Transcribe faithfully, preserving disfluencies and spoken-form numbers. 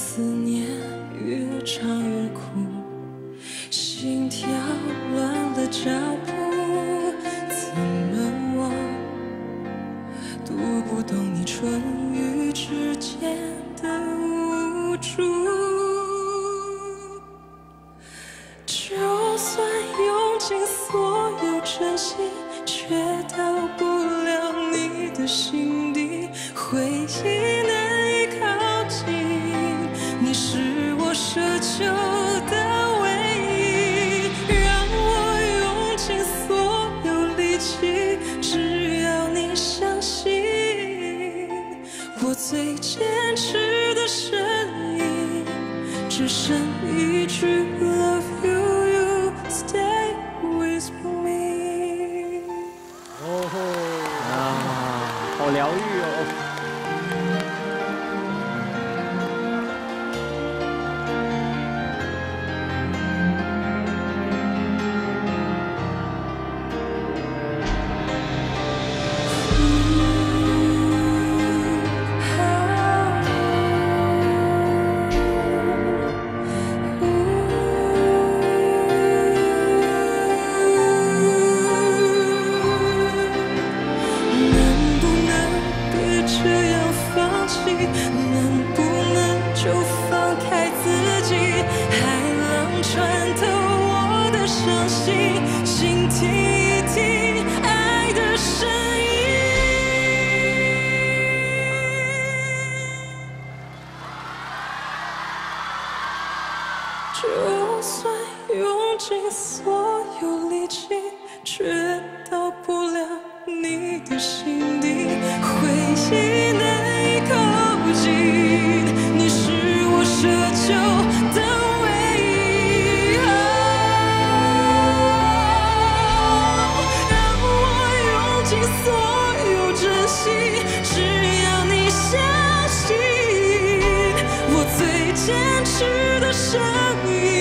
思念越长越苦，心跳乱了脚步，怎么忘？读不懂你唇语之间的无助。就算用尽所有真心，却到不了你的心底，回忆难以靠近，你是我奢求的唯一，让我用尽所有力气，只要你相信，我最坚持的声音，只剩一句 Love you, you stay with me。 哦吼啊，好疗愈哦。 能不能就放开自己？海浪穿透我的伤心，倾听一听爱的声音。就算用尽所有力气，却到不了你的心底，回忆难以靠近，你是我奢求的唯一。哦、让我用尽所有真心，只要你相信，我最坚持的声音。